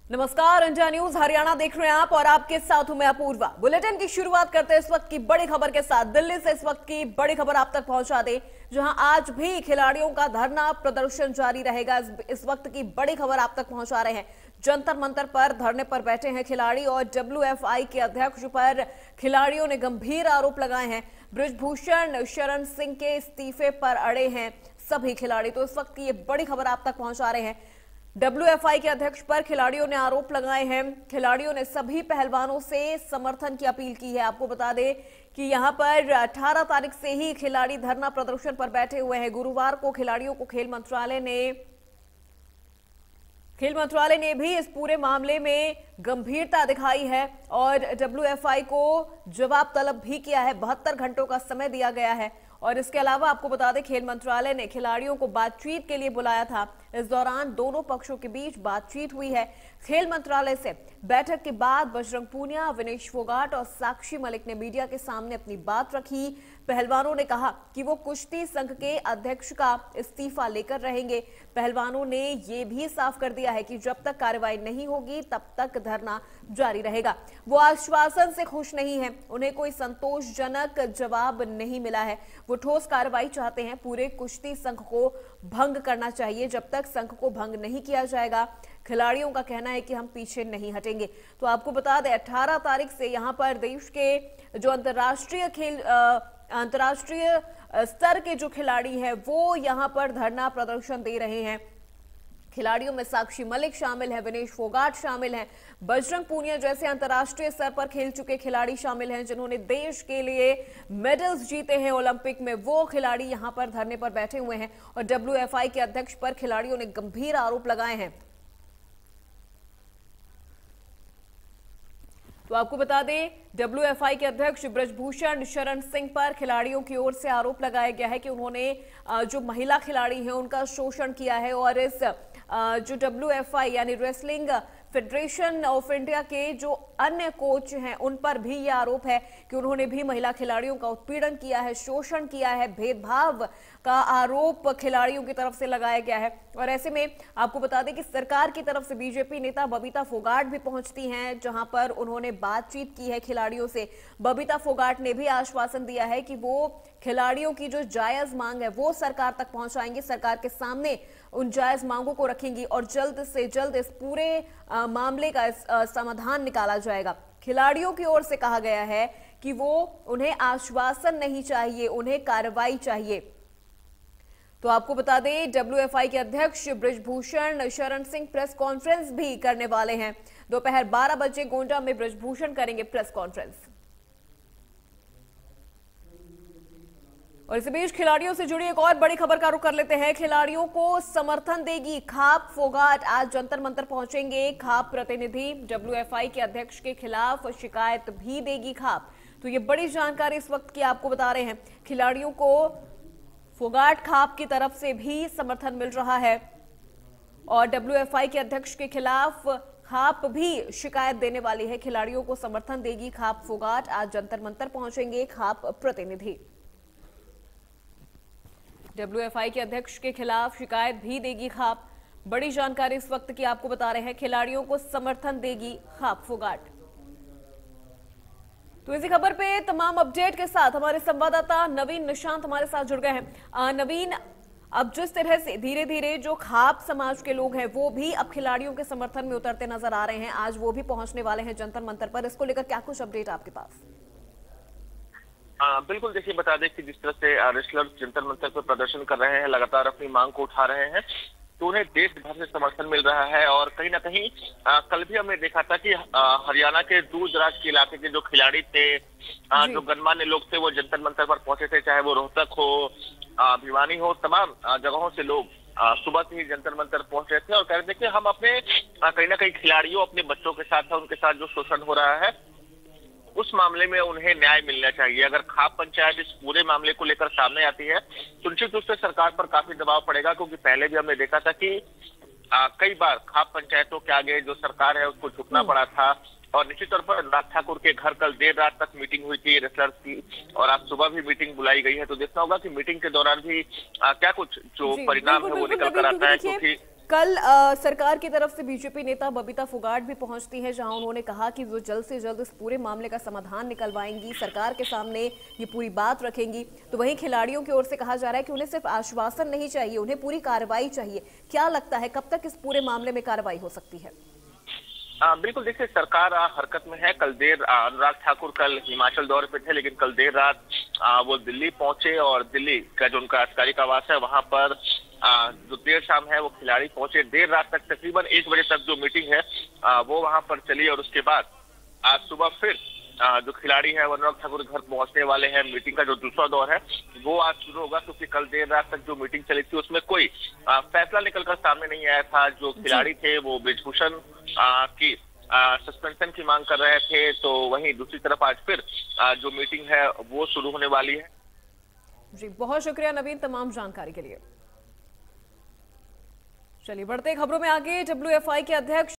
नमस्कार, India news Haryana देख रहे हैं आप और आपके साथ हूं मैं अपूर्वा। बुलेटिन की शुरुआत करते हैं इस वक्त की बड़ी खबर के साथ। दिल्ली से इस वक्त की बड़ी खबर आप तक पहुंचा दे, जहां आज भी खिलाड़ियों का धरना प्रदर्शन जारी रहेगा। इस वक्त की बड़ी खबर आप तक पहुंचा रहे हैं। जंतर मंतर पर धरने पर बैठे हैं खिलाड़ी और डब्ल्यूएफआई के अध्यक्ष पर खिलाड़ियों ने गंभीर आरोप लगाए हैं। बृजभूषण शरण सिंह के इस्तीफे पर अड़े हैं सभी खिलाड़ी। तो इस वक्त की ये बड़ी खबर आप तक पहुंचा रहे हैं। डब्ल्यूएफआई के अध्यक्ष पर खिलाड़ियों ने आरोप लगाए हैं। खिलाड़ियों ने सभी पहलवानों से समर्थन की अपील की है। आपको बता दें कि यहां पर 18 तारीख से ही खिलाड़ी धरना प्रदर्शन पर बैठे हुए हैं। गुरुवार को खिलाड़ियों को खेल मंत्रालय ने भी इस पूरे मामले में गंभीरता दिखाई है और डब्ल्यूएफआई को जवाब तलब भी किया है। 72 घंटों का समय दिया गया है। और इसके अलावा आपको बता दें, खेल मंत्रालय ने खिलाड़ियों को बातचीत के लिए बुलाया था। इस दौरान दोनों पक्षों के बीच बातचीत हुई है। खेल मंत्रालय से बैठक के बाद बजरंग पूनिया, विनेश फोगाट और साक्षी मलिक ने मीडिया के सामने अपनी बात रखी। पहलवानों ने कहा कि वो कुश्ती संघ के अध्यक्ष का इस्तीफा लेकर रहेंगे। पहलवानों ने ये भी साफ कर दिया है कि जब तक कार्रवाई नहीं होगी तब तक धरना जारी रहेगा। वो आश्वासन से खुश नहीं है, उन्हें कोई संतोषजनक जवाब नहीं मिला है। वो ठोस कार्रवाई चाहते हैं। पूरे कुश्ती संघ को भंग करना चाहिए। जब तक संघ को भंग नहीं किया जाएगा, खिलाड़ियों का कहना है कि हम पीछे नहीं हटेंगे। तो आपको बता दें, 18 तारीख से यहां पर देश के जो अंतर्राष्ट्रीय स्तर के जो खिलाड़ी हैं वो यहां पर धरना प्रदर्शन दे रहे हैं। खिलाड़ियों में साक्षी मलिक शामिल है, विनेश फोगाट शामिल हैं, बजरंग पूनिया जैसे अंतर्राष्ट्रीय स्तर पर खेल चुके खिलाड़ी शामिल हैं जिन्होंने देश के लिए मेडल्स जीते हैं ओलंपिक में। वो खिलाड़ी यहां पर धरने पर बैठे हुए हैं और डब्ल्यूएफआई के अध्यक्ष पर खिलाड़ियों ने गंभीर आरोप लगाए हैं। तो आपको बता दें, डब्ल्यूएफआई के अध्यक्ष बृजभूषण शरण सिंह पर खिलाड़ियों की ओर से आरोप लगाया गया है कि उन्होंने जो महिला खिलाड़ी हैं उनका शोषण किया है। और इस जो डब्ल्यूएफआई यानी रेसलिंग फेडरेशन ऑफ इंडिया के जो अन्य कोच हैं उन पर भी यह आरोप है कि उन्होंने भी महिला खिलाड़ियों का उत्पीड़न किया है, शोषण किया है, भेदभाव का आरोप खिलाड़ियों की तरफ से लगाया गया है। और ऐसे में आपको बता दें कि सरकार की तरफ से बीजेपी नेता बबीता फोगाट भी पहुंचती हैं, जहां पर उन्होंने बातचीत की है खिलाड़ियों से। बबीता फोगाट ने भी आश्वासन दिया है कि वो खिलाड़ियों की जो जायज मांग है वो सरकार तक पहुंचाएंगी, सरकार के सामने उन जायज मांगों को रखेंगी और जल्द से जल्द इस पूरे मामले का समाधान निकाला जाएगा। खिलाड़ियों की ओर से कहा गया है कि वो उन्हें आश्वासन नहीं चाहिए, उन्हें कार्रवाई चाहिए। तो आपको बता दें, डब्ल्यूएफआई के अध्यक्ष बृजभूषण शरण सिंह प्रेस कॉन्फ्रेंस भी करने वाले हैं। दोपहर 12 बजे गोंडा में बृजभूषण करेंगे प्रेस कॉन्फ्रेंस। और इसी बीच खिलाड़ियों से जुड़ी एक और बड़ी खबर का रुख कर लेते हैं। खिलाड़ियों को समर्थन देगी खाप फोगाट। आज जंतर मंतर पहुंचेंगे खाप प्रतिनिधि। डब्ल्यूएफआई के अध्यक्ष के खिलाफ शिकायत भी देगी खाप। तो ये बड़ी जानकारी इस वक्त की आपको बता रहे हैं। खिलाड़ियों को फोगाट खाप की तरफ से भी समर्थन मिल रहा है और डब्ल्यूएफआई के अध्यक्ष के खिलाफ खाप भी शिकायत देने वाली है। खिलाड़ियों को समर्थन देगी खाप फोगाट। आज जंतर मंतर पहुंचेंगे खाप प्रतिनिधि। डब्ल्यूएफआई के अध्यक्ष के खिलाफ शिकायत भी देगी खाप। बड़ी जानकारी इस वक्त की आपको बता रहे हैं। खिलाड़ियों को समर्थन देगी खाप फोगाट। तो इसी खबर पे तमाम अपडेट के साथ हमारे संवाददाता नवीन निशांत हमारे साथ जुड़ गए हैं। नवीन, अब जिस तरह से धीरे धीरे जो खाप समाज के लोग हैं वो भी अब खिलाड़ियों के समर्थन में उतरते नजर आ रहे हैं, आज वो भी पहुंचने वाले हैं जंतर मंतर पर। इसको लेकर क्या कुछ अपडेट आपके पास? बिल्कुल, देखिए बता दें कि जिस तरह से रेसलर्स जंतर मंतर पर प्रदर्शन कर रहे हैं, लगातार अपनी मांग को उठा रहे हैं, तो उन्हें देश भर से समर्थन मिल रहा है। और कहीं ना कहीं कल भी हमने देखा था कि हरियाणा के दूर दराज के इलाके के जो खिलाड़ी थे, जो गणमान्य लोग थे, वो जंतर मंतर पर पहुंचे थे। चाहे वो रोहतक हो, भिवानी हो, तमाम जगहों से लोग सुबह से ही जंतर मंतर पहुंच रहे थे और कह रहे थे कि हम अपने कहीं ना कहीं खिलाड़ियों, अपने बच्चों के साथ, उनके साथ जो शोषण हो रहा है उस मामले में उन्हें न्याय मिलना चाहिए। अगर खाप पंचायत इस पूरे मामले को लेकर सामने आती है तो निश्चित रूप से सरकार पर काफी दबाव पड़ेगा, क्योंकि पहले भी हमने देखा था कि कई बार खाप पंचायतों के आगे जो सरकार है उसको झुकना पड़ा था। और निश्चित तौर पर अनुराग ठाकुर के घर कल देर रात तक मीटिंग हुई थी रेसलर्स की और आज सुबह भी मीटिंग बुलाई गई है। तो देखना होगा कि मीटिंग के दौरान भी क्या कुछ जो परिणाम है वो निकल कर आता है, क्योंकि कल सरकार की तरफ से बीजेपी नेता बबीता फोगाट भी पहुंचती हैं, जहां उन्होंने कहा कि वो जल्द से जल्द इस पूरे मामले का समाधान निकलवाएंगी, सरकार के सामने ये पूरी बात रखेंगी। तो वहीं खिलाड़ियों की ओर से कहा जा रहा है कि उन्हें सिर्फ आश्वासन नहीं चाहिए, उन्हें पूरी कार्रवाई चाहिए। क्या लगता है कब तक इस पूरे मामले में कार्रवाई हो सकती है? बिल्कुल, देखिए सरकार हरकत में है। कल देर अनुराग ठाकुर कल हिमाचल दौरे पे थे, लेकिन कल देर रात वो दिल्ली पहुंचे और दिल्ली का जो उनका आधिकारिक आवास है वहां पर जो देर शाम है वो खिलाड़ी पहुंचे। देर रात तक तकरीबन 1 बजे तक जो मीटिंग है वो वहां पर चली और उसके बाद आज सुबह फिर जो खिलाड़ी है वो अनुराग ठाकुर घर पहुंचने वाले हैं। मीटिंग का जो दूसरा दौर है वो आज शुरू होगा, क्योंकि कल देर रात तक जो मीटिंग चली थी उसमें कोई फैसला निकलकर सामने नहीं आया था। जो खिलाड़ी थे वो बृजभूषण की सस्पेंशन की मांग कर रहे थे, तो वहीं दूसरी तरफ आज फिर जो मीटिंग है वो शुरू होने वाली है। जी, बहुत शुक्रिया नवीन तमाम जानकारी के लिए। चलिए बढ़ते खबरों में आगे। WFI के अध्यक्ष